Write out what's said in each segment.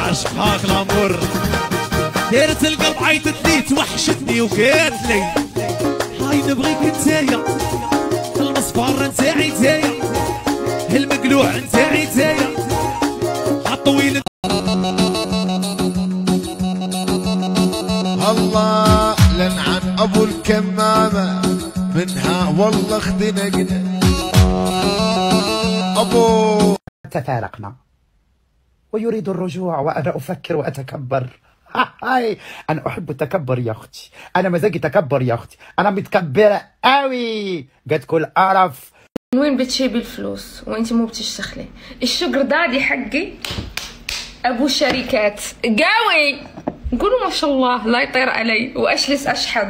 عشقاك الامور دايرة القلب عيطت لي توحشتني وقالت لي هاي نبغيك نتايا المصفار نتاعي تايا المقلوع نتاعي تايا عالطويل الله لنعن ابو الكمامة منها والله اختنقنا ابو. تفارقنا ويريد الرجوع وانا افكر واتكبر. هاي انا احب التكبر يا اختي، انا مزاجي تكبر يا اختي، انا متكبره قوي قد كل قرف. من وين بتجيبي الفلوس وانت مو بتشتغلي؟ الشجر دادي حقي ابو شركات قوي، نقولوا ما شاء الله لا يطير علي واشلس اشحب.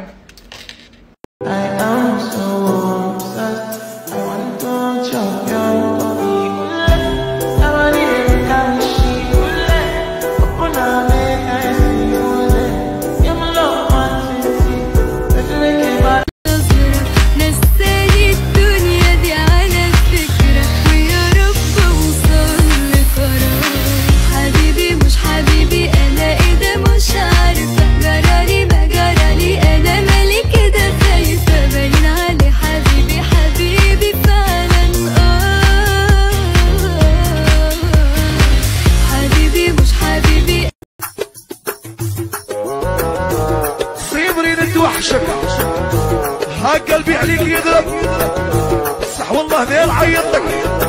ها قلبي عليك يضرب صح والله ذيل عيطك.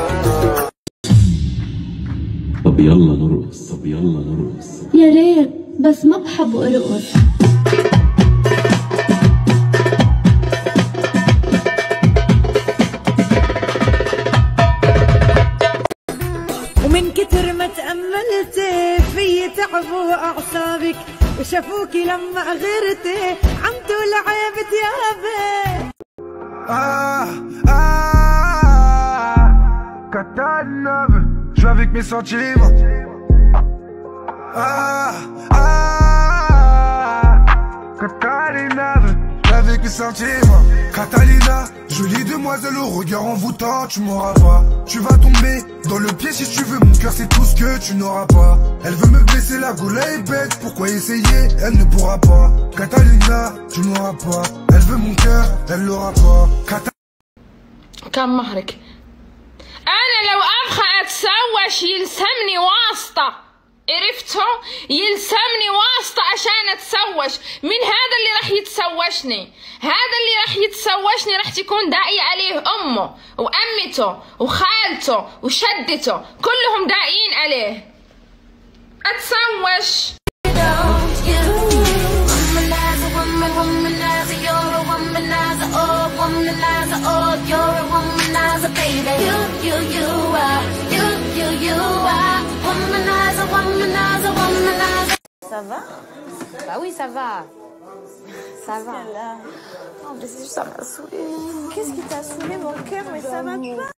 طب يلا نرقص، طب يلا نرقص. يا ريت بس ما بحب ارقص. ومن كتر ما تأملتي في تعبوا أعصابك وشافوكي لما غيرتي عم تقول عيب ثيابك. Catalina, je vais avec mes sentiments. Catalina, je vais avec mes sentiments. Catalina, jolie demoiselle au regard envoûtant, tu m'auras pas. Tu vas tomber dans le pied si tu veux, mon cœur c'est tout ce que tu n'auras pas. Elle veut me blesser, la gola est bête, pourquoi essayer, elle ne pourra pas. Catalina, tu m'auras pas. Elle veut mon cœur, elle l'aura pas. كم مهرك؟ أنا لو أبغى أتسوش يلزمني واسطة، عرفتوا؟ يلزمني واسطة عشان أتسوش من هذا اللي راح يتسوشني. هذا اللي راح يتسوشني راح تكون داعية عليه أمه وأمته وخالته وشدته، كلهم داعيين عليه. أتسوش. Ça va? Bah oui, ça va. Ça va. Oh, mais ça m'a saoulée. Qu'est-ce qui t'a saoulé mon cœur? Mais ça va pas.